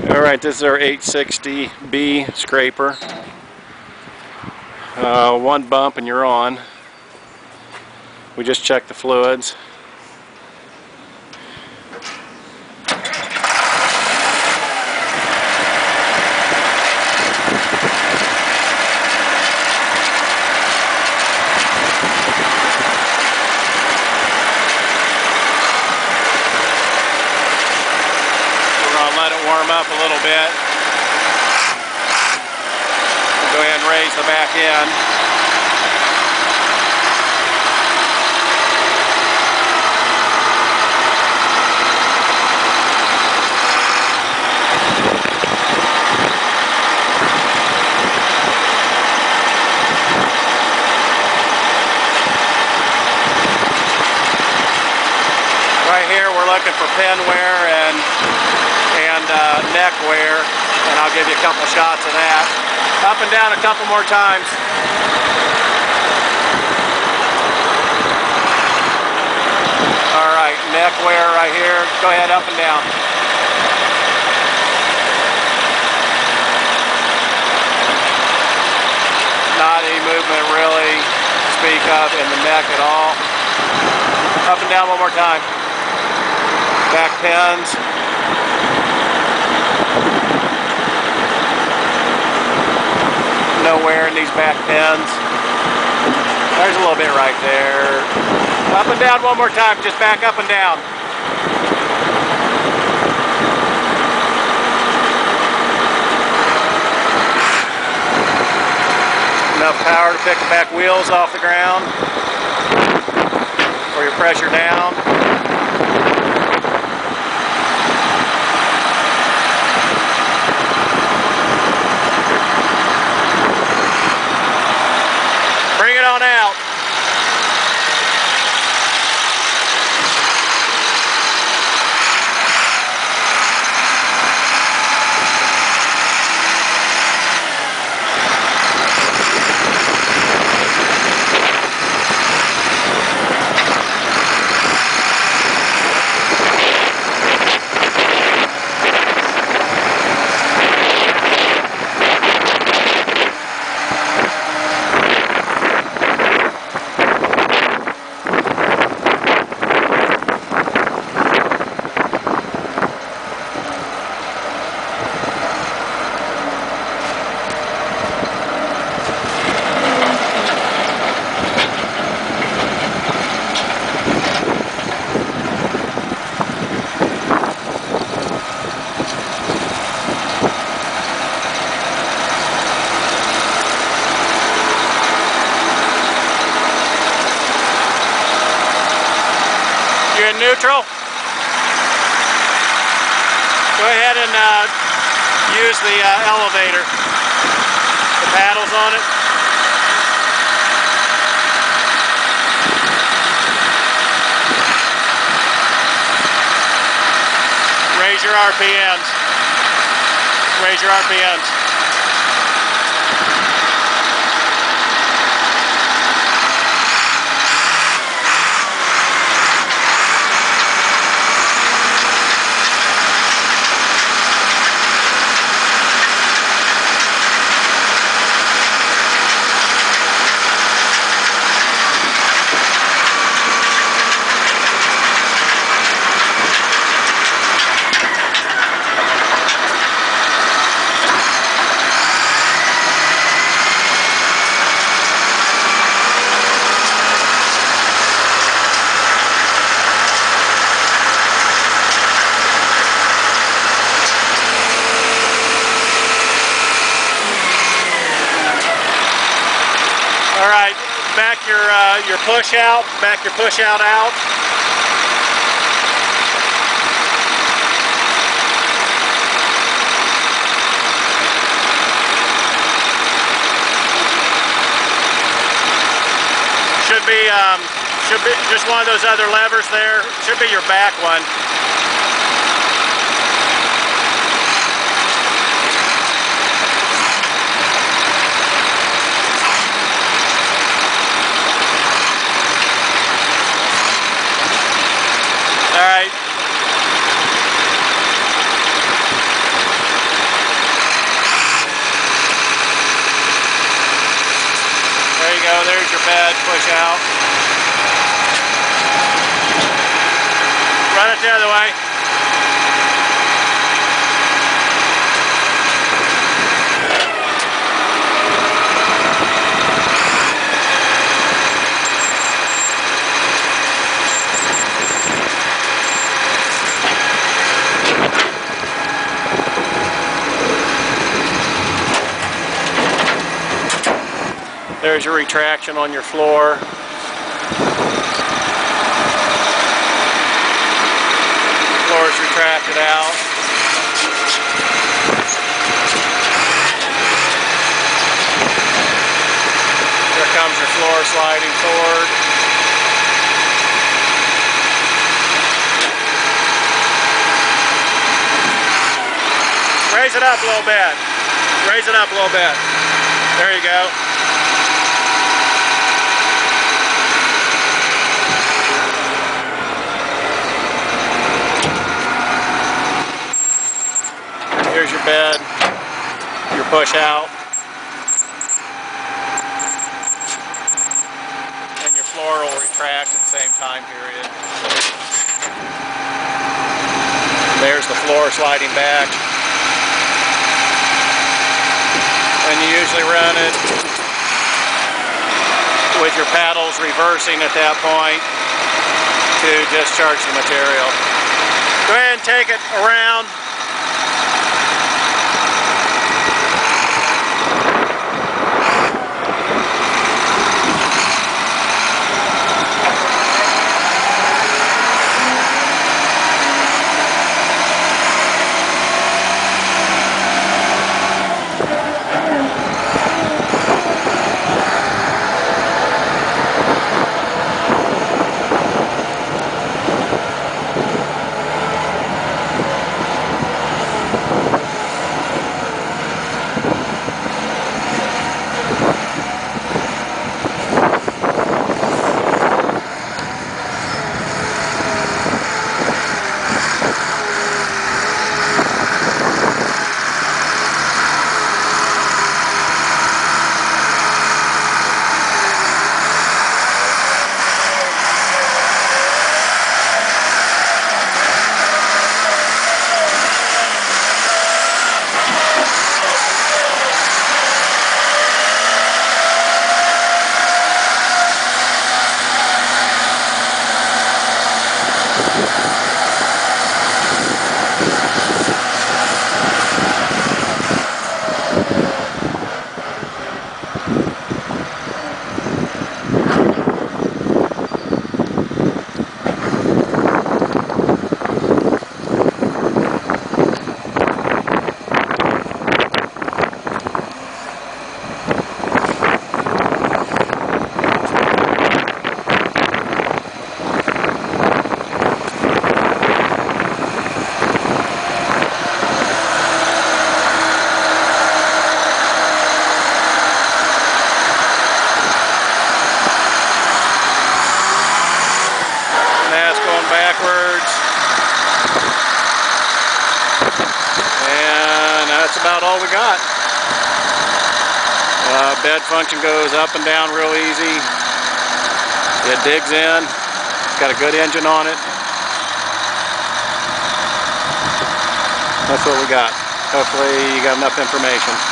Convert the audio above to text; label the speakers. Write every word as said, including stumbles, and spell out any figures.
Speaker 1: Alright, this is our eight sixty B scraper. Uh, one bump and you're on. We just checked the fluids. Let it warm up a little bit. We'll go ahead and raise the back end. Right here we're looking for pin wear and and uh, neck wear, and I'll give you a couple shots of that. Up and down a couple more times. Alright, neck wear right here. Go ahead, up and down. Not any movement really to speak of in the neck at all. Up and down one more time. Back pins. No wear in these back pins. There's a little bit right there. Up and down one more time, just back up and down. Enough power to pick the back wheels off the ground for your pressure down. Bring it on out. You're in neutral. Go ahead and uh, use the uh, elevator. The paddles on it. Raise your R P Ms. Raise your R P Ms. All right, back your uh, your push out, back your push out out. Should be um, should be just one of those other levers there. Should be your back one. All right. there's your bed, push out. Run it the other way. There's your retraction on your floor. Floor is retracted out. Here comes your floor sliding forward. Raise it up a little bit. Raise it up a little bit. There you go. Here's your bed, your push out, and your floor will retract at the same time period. There's the floor sliding back. And you usually run it with your paddles reversing at that point to discharge the material. Go ahead and take it around. Backwards, and that's about all we got. Uh, bed function goes up and down real easy. It digs in. It's got a good engine on it. That's what we got. Hopefully you got enough information.